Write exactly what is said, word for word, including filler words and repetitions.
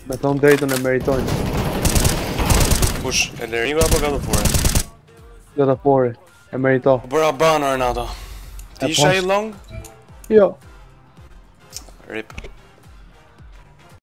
Me thon drejtën e meritojnë. Kush, Eleriu apo God of War? God of War e merito. Po bëra ban Renato. Ti isha i long? Jo. Rip.